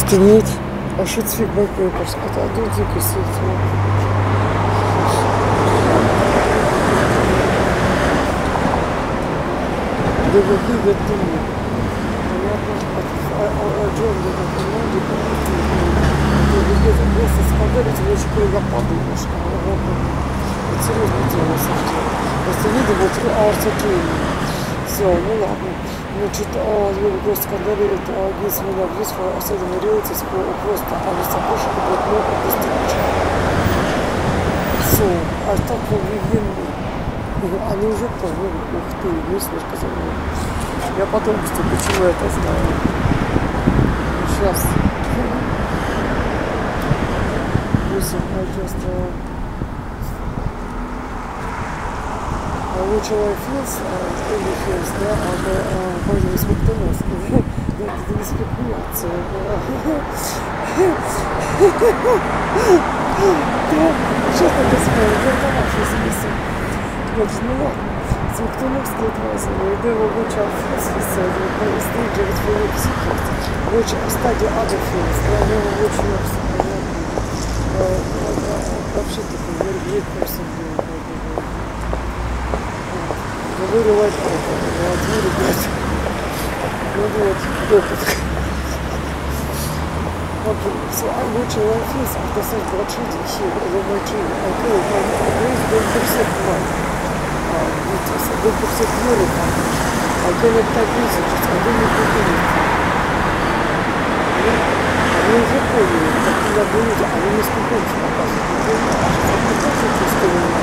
нет. А что цвет байкой просто? Это один дикий свет. Да какие готовы. Понятно. Джон где-то команде. Где-то просто спадали, очень кругопад немножко. Это серьезное дело совсем. Просто видимо, артикулирование. Все, ну ладно. Значит, просто когда это единственное близко, особенно рейтинг, просто они запрошены под много достаточно. Все, а так они уже поняли, ух ты, мыслишь, сказали. Я потом просто почему это знаю. Сейчас. Мысль, просто... Лучше Филс, или Филс, да, пользуясь Смоктоновской, да, это не спекуляция. Да, честно говоря, это хороший смысл. Значит, ну ладно, Смоктоновский отвязывали, да, его лучше Филс писали, стейджи от Филипса, лучше стадия Ада Филс, да, его лучше вообще такой вергейт персонаж. Вырывать ребят. Ну вот, опыт. Окей, so I watch your face after such bloodshed here, the machine. I call it my grace, don't perceive one. Don't perceive your one. I cannot type messages, I don't need to do it. Они уже поняли, как когда будут, они не скупятся показывают. Не показывают, что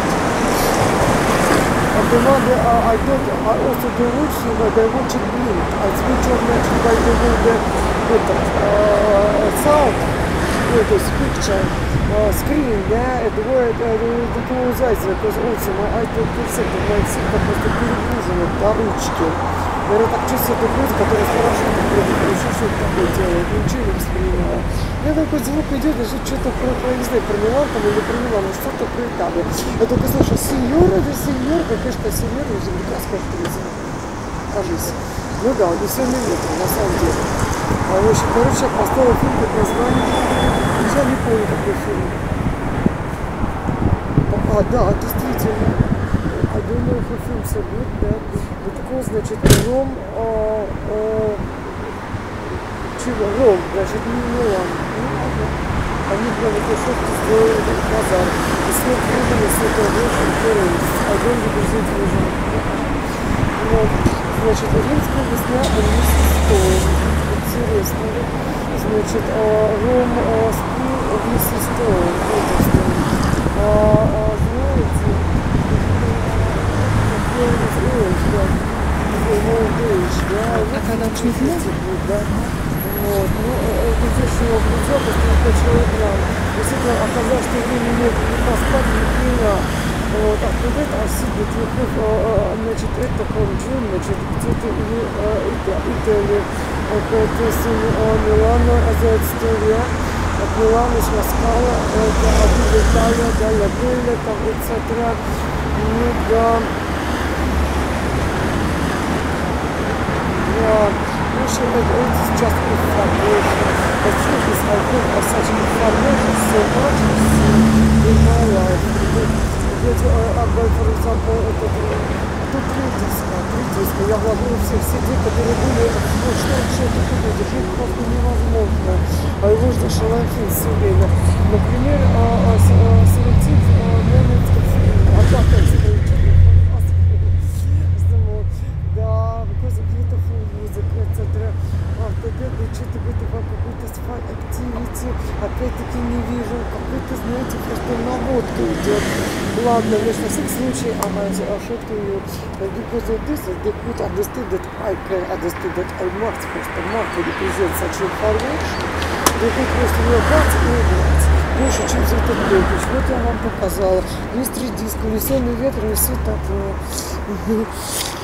I also do watching, but I watch it blink. I switch on actually by the sound, this picture, screen, yeah, and the close eyes, because also my eye don't perceive, my сильно просто перегружены до ручки. Наверное, так чувствует грудь, который спрашивает, еще что-то такое делает, ничего не воспринимаю. Я такой звук идет, даже что-то не знаю, про Милан там или про Милан, что-то про Италию. Я только слышу, сеньора, да сеньор, конечно, сеньор, уже прекрасная актриса. Кажись. Ну да, не все на ветру, на самом деле. В общем, короче, поставил фильм под названием, я не помню, какой фильм. Да, действительно. I don't know who films so good, да. Такой, значит, Ром, чего? Ром, значит, не Милан. Ну ладно. Они прямо кусочки сделали базар. И свет выдали, свет огромный, рейс. Огонь загрузить уже. Вот. Значит, римская весна, миссис Стоун. Интересно. Значит, Ром спил миссис Стоун. Знаете, а когда чуть-чуть? Да. Вот. Ну, здесь его глядел, потому что человек грамм. Действительно, оказалось, что время нет ни поспать, ни пила. Вот. А когда это осидит, значит, это Конджун, значит, где-то Италия, какая-то Милана, Азия-История, от Милана, Скала, это Италия, Даля Белля, там, etc. Ну, да. В общем, it's just information. The truth is, I think of such information so much in my life. For example, тут критическое. Я вложил все дни, которые были, ну что это будет, жить просто невозможно. А его ждет шаланфин все время. Например, селектив момент, адвокатская. Because of beautiful music, etc. Что-то какой-то activity, опять-таки не вижу, какой-то, знаете, просто наводка идет. Ладно, лишь на всякий случай, она ошибкой, because of this, they could understand that I can understand that I must represent such information. They could просто не брать и убрать. Больше, чем за этот бегать. Вот я вам показала. Есть 3 диска, унесенный ветром, и все такое.